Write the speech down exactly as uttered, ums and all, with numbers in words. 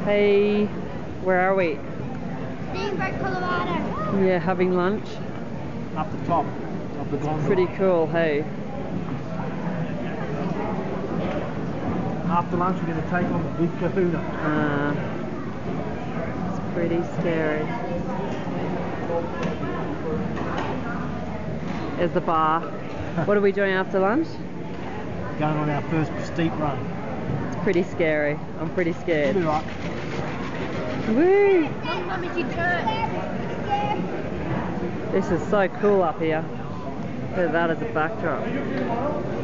Hey, where are we? Steamboat, Colorado. Yeah, having lunch. Up the top of the gondola. Pretty cool, hey. After lunch we're going to take on the big kahuna. Uh, it's pretty scary. There's the bar. What are we doing after lunch? Going on our first steep run. It's pretty scary. I'm pretty scared. We'll be right. Woo! Long time as you turn. This is so cool up here. Look at that as a backdrop.